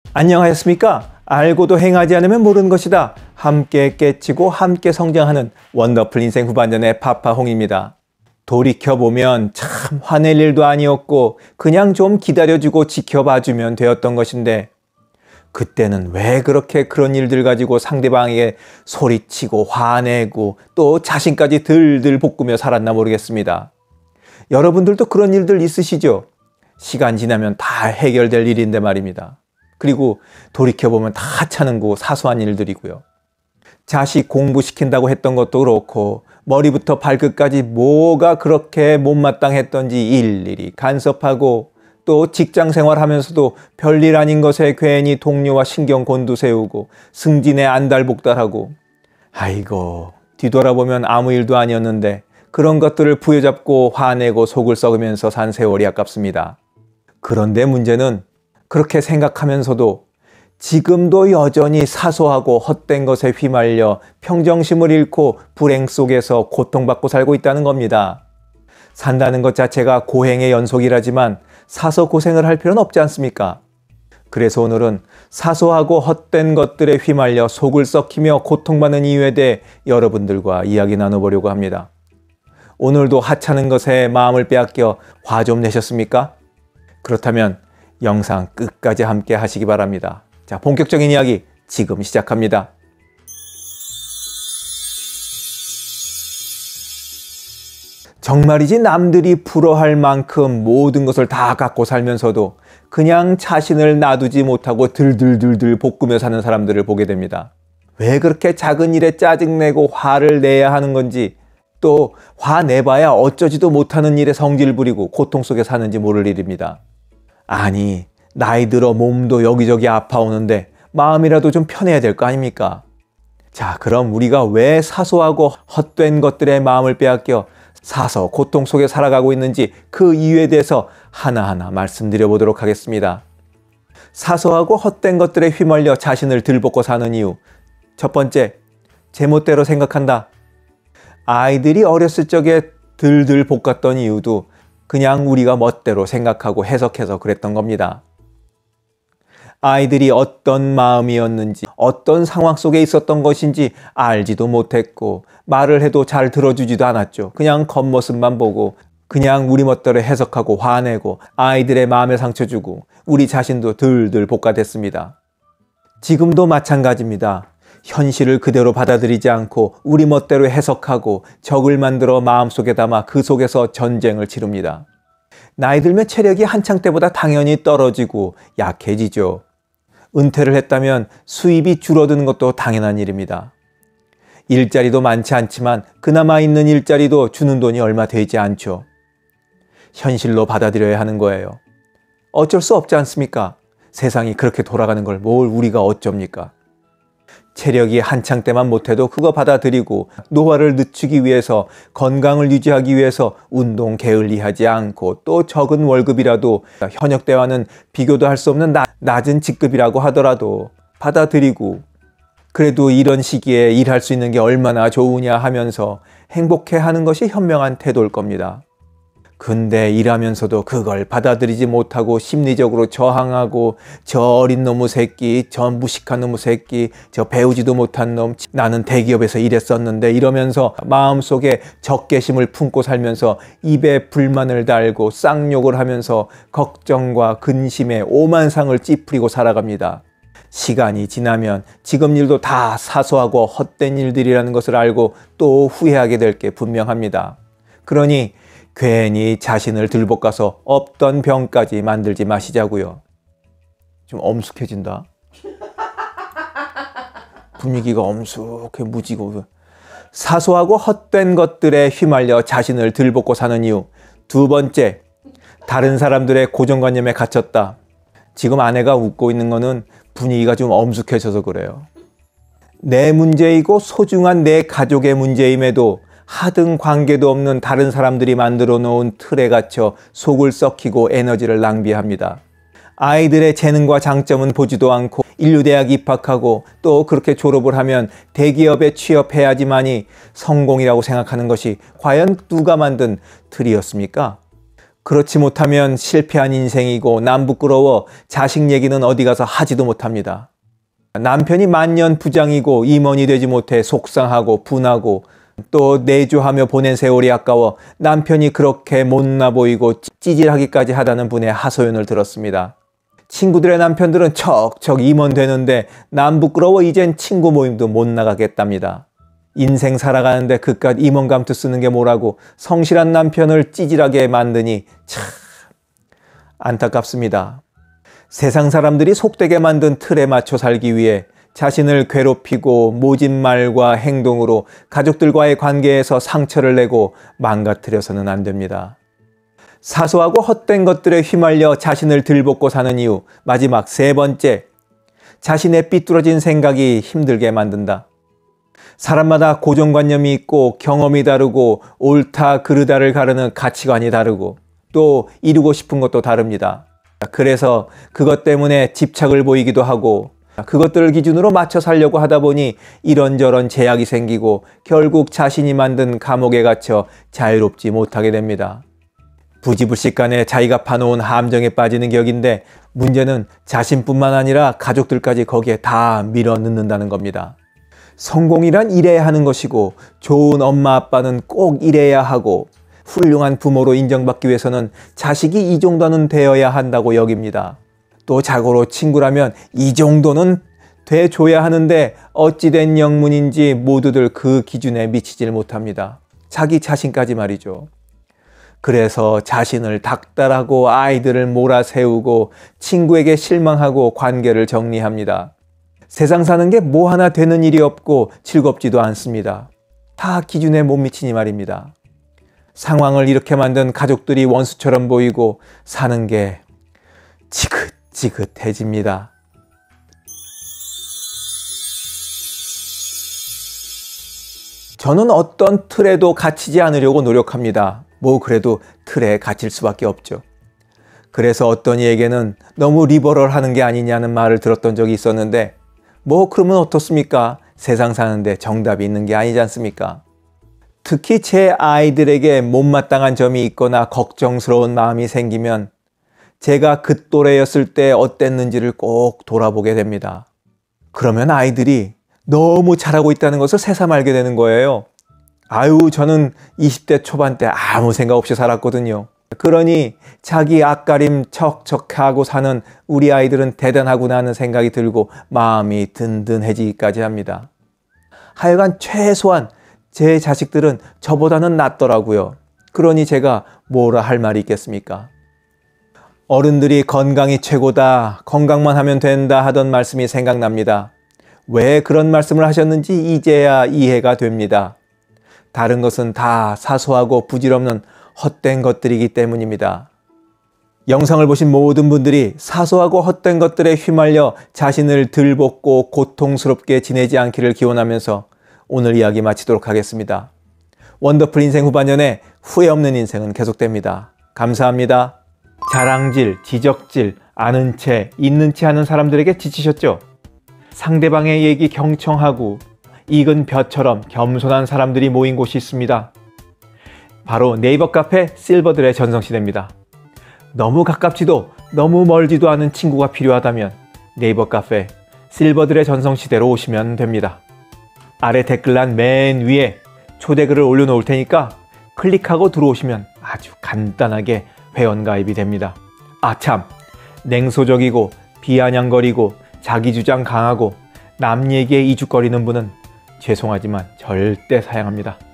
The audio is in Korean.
안녕하셨습니까? 알고도 행하지 않으면 모르는 것이다. 함께 깨치고 함께 성장하는 원더풀 인생 후반전의 파파홍입니다. 돌이켜보면 참 화낼 일도 아니었고 그냥 좀 기다려주고 지켜봐주면 되었던 것인데 그때는 왜 그렇게 그런 일들 가지고 상대방에게 소리치고 화내고 또 자신까지 들들 볶으며 살았나 모르겠습니다. 여러분들도 그런 일들 있으시죠? 시간 지나면 다 해결될 일인데 말입니다. 그리고 돌이켜보면 다 하찮은 사소한 일들이고요. 자식 공부시킨다고 했던 것도 그렇고 머리부터 발끝까지 뭐가 그렇게 못마땅했던지 일일이 간섭하고 또 직장 생활하면서도 별일 아닌 것에 괜히 동료와 신경 곤두세우고 승진에 안달복달하고 아이고 뒤돌아보면 아무 일도 아니었는데 그런 것들을 부여잡고 화내고 속을 썩으면서 산 세월이 아깝습니다. 그런데 문제는 그렇게 생각하면서도 지금도 여전히 사소하고 헛된 것에 휘말려 평정심을 잃고 불행 속에서 고통받고 살고 있다는 겁니다. 산다는 것 자체가 고행의 연속이라지만 사서 고생을 할 필요는 없지 않습니까? 그래서 오늘은 사소하고 헛된 것들에 휘말려 속을 썩히며 고통받는 이유에 대해 여러분들과 이야기 나눠보려고 합니다. 오늘도 하찮은 것에 마음을 빼앗겨 화 좀 내셨습니까? 그렇다면 영상 끝까지 함께 하시기 바랍니다. 자, 본격적인 이야기 지금 시작합니다. 정말이지 남들이 부러워할 만큼 모든 것을 다 갖고 살면서도 그냥 자신을 놔두지 못하고 들들들들 볶으며 사는 사람들을 보게 됩니다. 왜 그렇게 작은 일에 짜증내고 화를 내야 하는 건지 또 화내봐야 어쩌지도 못하는 일에 성질 부리고 고통 속에 사는지 모를 일입니다. 아니 나이 들어 몸도 여기저기 아파오는데 마음이라도 좀 편해야 될 거 아닙니까? 자, 그럼 우리가 왜 사소하고 헛된 것들의 마음을 빼앗겨 사서 고통 속에 살아가고 있는지 그 이유에 대해서 하나하나 말씀드려 보도록 하겠습니다. 사소하고 헛된 것들에 휘말려 자신을 들볶고 사는 이유. 첫 번째, 제멋대로 생각한다. 아이들이 어렸을 적에 들들 볶았던 이유도 그냥 우리가 멋대로 생각하고 해석해서 그랬던 겁니다. 아이들이 어떤 마음이었는지 어떤 상황 속에 있었던 것인지 알지도 못했고 말을 해도 잘 들어주지도 않았죠. 그냥 겉모습만 보고 그냥 우리 멋대로 해석하고 화내고 아이들의 마음에 상처 주고 우리 자신도 들들 볶아댔습니다. 지금도 마찬가지입니다. 현실을 그대로 받아들이지 않고 우리 멋대로 해석하고 적을 만들어 마음속에 담아 그 속에서 전쟁을 치릅니다. 나이 들면 체력이 한창 때보다 당연히 떨어지고 약해지죠. 은퇴를 했다면 수입이 줄어드는 것도 당연한 일입니다. 일자리도 많지 않지만 그나마 있는 일자리도 주는 돈이 얼마 되지 않죠. 현실로 받아들여야 하는 거예요. 어쩔 수 없지 않습니까? 세상이 그렇게 돌아가는 걸 뭘 우리가 어쩝니까? 체력이 한창 때만 못해도 그거 받아들이고 노화를 늦추기 위해서 건강을 유지하기 위해서 운동 게을리하지 않고 또 적은 월급이라도 현역 때와는 비교도 할 수 없는 낮은 직급이라고 하더라도 받아들이고 그래도 이런 시기에 일할 수 있는 게 얼마나 좋으냐 하면서 행복해하는 것이 현명한 태도일 겁니다. 근데 일하면서도 그걸 받아들이지 못하고 심리적으로 저항하고 저 어린 놈의 새끼, 저 무식한 놈의 새끼, 저 배우지도 못한 놈, 나는 대기업에서 일했었는데 이러면서 마음속에 적개심을 품고 살면서 입에 불만을 달고 쌍욕을 하면서 걱정과 근심에 오만상을 찌푸리고 살아갑니다. 시간이 지나면 지금 일도 다 사소하고 헛된 일들이라는 것을 알고 또 후회하게 될 게 분명합니다. 그러니 괜히 자신을 들볶아서 없던 병까지 만들지 마시자고요. 좀 엄숙해진다. 분위기가 엄숙해 무지고. 사소하고 헛된 것들에 휘말려 자신을 들볶고 사는 이유. 두 번째, 다른 사람들의 고정관념에 갇혔다. 지금 아내가 웃고 있는 거는 분위기가 좀 엄숙해져서 그래요. 내 문제이고 소중한 내 가족의 문제임에도 하등 관계도 없는 다른 사람들이 만들어 놓은 틀에 갇혀 속을 썩히고 에너지를 낭비합니다. 아이들의 재능과 장점은 보지도 않고 인류대학 입학하고 또 그렇게 졸업을 하면 대기업에 취업해야지만이 성공이라고 생각하는 것이 과연 누가 만든 틀이었습니까? 그렇지 못하면 실패한 인생이고 남 부끄러워 자식 얘기는 어디 가서 하지도 못합니다. 남편이 만년 부장이고 임원이 되지 못해 속상하고 분하고 또 내조하며 보낸 세월이 아까워 남편이 그렇게 못나 보이고 찌질하기까지 하다는 분의 하소연을 들었습니다. 친구들의 남편들은 척척 임원 되는데 남 부끄러워 이젠 친구 모임도 못 나가겠답니다. 인생 살아가는데 그깟 임원 감투 쓰는 게 뭐라고 성실한 남편을 찌질하게 만드니 참 안타깝습니다. 세상 사람들이 속되게 만든 틀에 맞춰 살기 위해 자신을 괴롭히고 모진 말과 행동으로 가족들과의 관계에서 상처를 내고 망가뜨려서는 안 됩니다. 사소하고 헛된 것들에 휘말려 자신을 들볶고 사는 이유, 마지막 세 번째, 자신의 삐뚤어진 생각이 힘들게 만든다. 사람마다 고정관념이 있고 경험이 다르고 옳다 그르다를 가르는 가치관이 다르고 또 이루고 싶은 것도 다릅니다. 그래서 그것 때문에 집착을 보이기도 하고 그것들을 기준으로 맞춰 살려고 하다 보니 이런저런 제약이 생기고 결국 자신이 만든 감옥에 갇혀 자유롭지 못하게 됩니다. 부지불식간에 자기가 파놓은 함정에 빠지는 격인데 문제는 자신뿐만 아니라 가족들까지 거기에 다 밀어넣는다는 겁니다. 성공이란 이래야 하는 것이고 좋은 엄마 아빠는 꼭 이래야 하고 훌륭한 부모로 인정받기 위해서는 자식이 이 정도는 되어야 한다고 여깁니다. 또 자고로 친구라면 이 정도는 돼줘야 하는데 어찌된 영문인지 모두들 그 기준에 미치질 못합니다. 자기 자신까지 말이죠. 그래서 자신을 닥달하고 아이들을 몰아세우고 친구에게 실망하고 관계를 정리합니다. 세상 사는 게 뭐 하나 되는 일이 없고 즐겁지도 않습니다. 다 기준에 못 미치니 말입니다. 상황을 이렇게 만든 가족들이 원수처럼 보이고 사는 게 지긋지긋해집니다. 저는 어떤 틀에도 갇히지 않으려고 노력합니다. 뭐 그래도 틀에 갇힐 수밖에 없죠. 그래서 어떤 이에게는 너무 리버럴하는 게 아니냐는 말을 들었던 적이 있었는데 뭐 그러면 어떻습니까? 세상 사는데 정답이 있는 게 아니지 않습니까? 특히 제 아이들에게 못마땅한 점이 있거나 걱정스러운 마음이 생기면 제가 그 또래였을 때 어땠는지를 꼭 돌아보게 됩니다. 그러면 아이들이 너무 잘하고 있다는 것을 새삼 알게 되는 거예요. 아유, 저는 20대 초반 때 아무 생각 없이 살았거든요. 그러니 자기 앞가림 척척하고 사는 우리 아이들은 대단하구나 하는 생각이 들고 마음이 든든해지기까지 합니다. 하여간 최소한 제 자식들은 저보다는 낫더라고요. 그러니 제가 뭐라 할 말이 있겠습니까? 어른들이 건강이 최고다, 건강만 하면 된다 하던 말씀이 생각납니다. 왜 그런 말씀을 하셨는지 이제야 이해가 됩니다. 다른 것은 다 사소하고 부질없는 헛된 것들이기 때문입니다. 영상을 보신 모든 분들이 사소하고 헛된 것들에 휘말려 자신을 들볶고 고통스럽게 지내지 않기를 기원하면서 오늘 이야기 마치도록 하겠습니다. 원더풀 인생 후반년에 후회 없는 인생은 계속됩니다. 감사합니다. 자랑질, 지적질, 아는 채, 있는 채 하는 사람들에게 지치셨죠? 상대방의 얘기 경청하고 익은 벼처럼 겸손한 사람들이 모인 곳이 있습니다. 바로 네이버 카페 실버들의 전성시대입니다. 너무 가깝지도 너무 멀지도 않은 친구가 필요하다면 네이버 카페 실버들의 전성시대로 오시면 됩니다. 아래 댓글란 맨 위에 초대글을 올려놓을 테니까 클릭하고 들어오시면 아주 간단하게 회원가입이 됩니다. 아참, 냉소적이고 비아냥거리고 자기주장 강하고 남 얘기에 이죽거리는 분은 죄송하지만 절대 사양합니다.